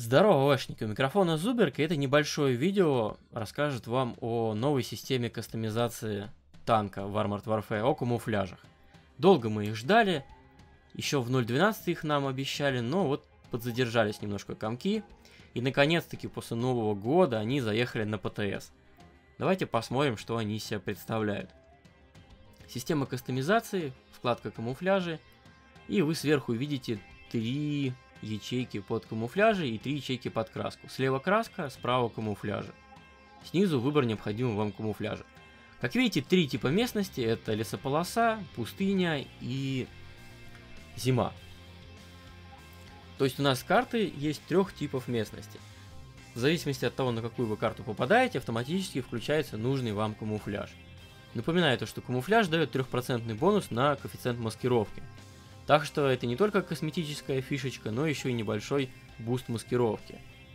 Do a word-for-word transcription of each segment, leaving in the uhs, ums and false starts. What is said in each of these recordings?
Здорово, вэшники, у микрофона Зуберг, и это небольшое видео расскажет вам о новой системе кастомизации танка в Armored Warfare, о камуфляжах. Долго мы их ждали, еще в ноль двенадцать их нам обещали, но вот подзадержались немножко комки, и наконец-таки после Нового года они заехали на ПТС. Давайте посмотрим, что они из себя представляют. Система кастомизации, вкладка камуфляжи, и вы сверху видите три ячейки под камуфляжи и три ячейки под краску. Слева краска, справа камуфляжи. Снизу выбор необходимого вам камуфляжа. Как видите, три типа местности: это лесополоса, пустыня и зима. То есть у нас карты есть трех типов местности. В зависимости от того, на какую вы карту попадаете, автоматически включается нужный вам камуфляж. Напоминаю то, что камуфляж дает трехпроцентный бонус на коэффициент маскировки. Так что это не только косметическая фишечка, но еще и небольшой буст маскировки.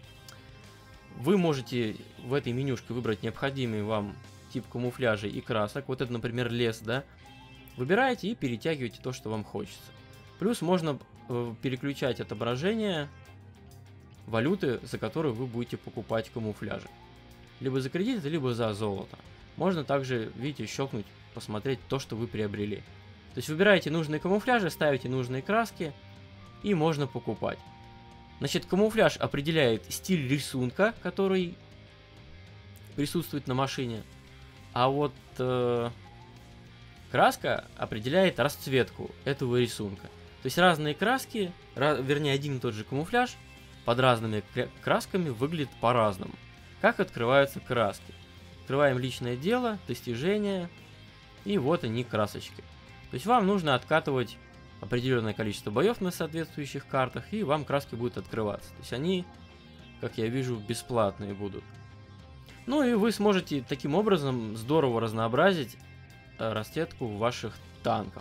Вы можете в этой менюшке выбрать необходимый вам тип камуфляжа и красок. Вот это, например, лес, да? Выбираете и перетягиваете то, что вам хочется. Плюс можно э, переключать отображение валюты, за которую вы будете покупать камуфляжи. Либо за кредиты, либо за золото. Можно также, видите, щелкнуть, посмотреть то, что вы приобрели. То есть выбираете нужные камуфляжи, ставите нужные краски и можно покупать. Значит, камуфляж определяет стиль рисунка, который присутствует на машине. А вот э, краска определяет расцветку этого рисунка. То есть разные краски, ra вернее один и тот же камуфляж под разными красками выглядит по-разному. Как открываются краски? Открываем личное дело, достижения, и вот они, красочки. То есть вам нужно откатывать определенное количество боев на соответствующих картах, и вам краски будут открываться. То есть они, как я вижу, бесплатные будут. Ну и вы сможете таким образом здорово разнообразить расцветку ваших танков.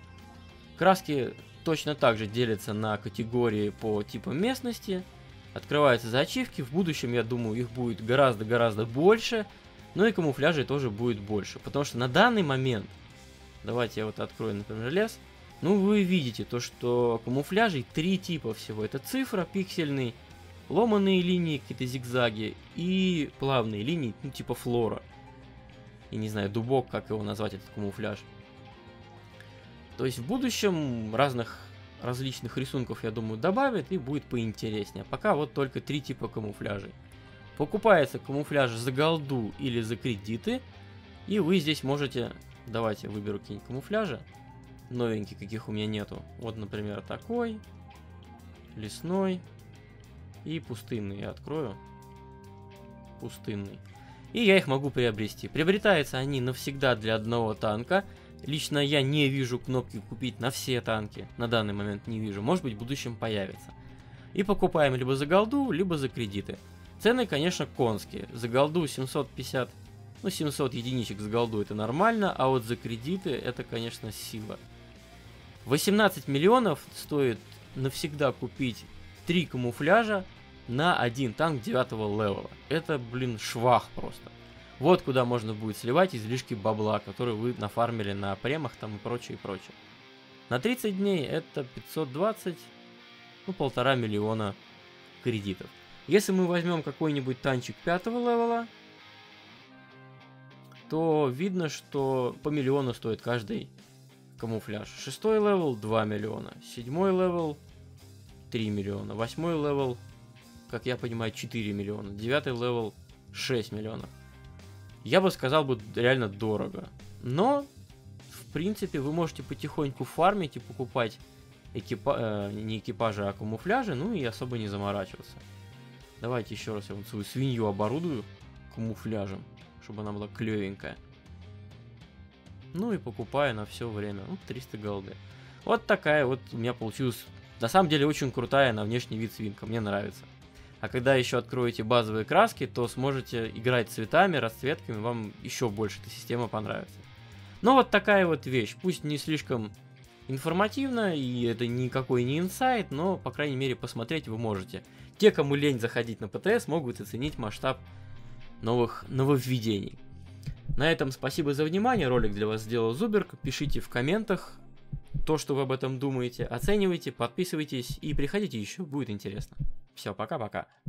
Краски точно так же делятся на категории по типам местности. Открываются за ачивки. В будущем, я думаю, их будет гораздо-гораздо больше. Но и камуфляжей тоже будет больше. Потому что на данный момент... Давайте я вот открою, например, лес. Ну, вы видите то, что камуфляжей три типа всего. Это цифра, пиксельный, ломаные линии, какие-то зигзаги и плавные линии, ну, типа флора. И не знаю, дубок, как его назвать, этот камуфляж. То есть в будущем разных различных рисунков, я думаю, добавят и будет поинтереснее. Пока вот только три типа камуфляжей. Покупается камуфляж за голду или за кредиты. И вы здесь можете... Давайте выберу какие-нибудь камуфляжи. Новенькие, каких у меня нету. Вот, например, такой. Лесной. И пустынный. Я открою. Пустынный. И я их могу приобрести. Приобретаются они навсегда для одного танка. Лично я не вижу кнопки купить на все танки. На данный момент не вижу. Может быть, в будущем появится. И покупаем либо за голду, либо за кредиты. Цены, конечно, конские. За голду семьсот пятьдесят... Ну, семьсот единичек с голду это нормально, а вот за кредиты это, конечно, сила. восемнадцать миллионов стоит навсегда купить три камуфляжа на один танк девятого левела. Это, блин, швах просто. Вот куда можно будет сливать излишки бабла, которые вы нафармили на премах там и прочее, и прочее. На тридцать дней это пятьсот двадцать, ну, полтора миллиона кредитов. Если мы возьмем какой-нибудь танчик пятого левела, то видно, что по миллиону стоит каждый камуфляж. Шестой левел два миллиона, седьмой левел три миллиона, восьмой левел, как я понимаю, четыре миллиона, девятый левел шесть миллионов. Я бы сказал бы реально дорого. Но, в принципе, вы можете потихоньку фармить и покупать экипа... э, не экипажи, а камуфляжи, ну и особо не заморачиваться. Давайте еще раз я вот свою свинью оборудую камуфляжем, чтобы она была клевенькая. Ну и покупаю на все время. Ну, триста голды. Вот такая вот у меня получилась, на самом деле, очень крутая на внешний вид свинка. Мне нравится. А когда еще откроете базовые краски, то сможете играть цветами, расцветками. Вам еще больше эта система понравится. Ну вот такая вот вещь. Пусть не слишком информативно, и это никакой не инсайт, но, по крайней мере, посмотреть вы можете. Те, кому лень заходить на ПТС, могут оценить масштаб новых нововведений. На этом спасибо за внимание. Ролик для вас сделал Зуберг. Пишите в комментах то, что вы об этом думаете. Оценивайте, подписывайтесь и приходите еще, будет интересно. Все, пока-пока.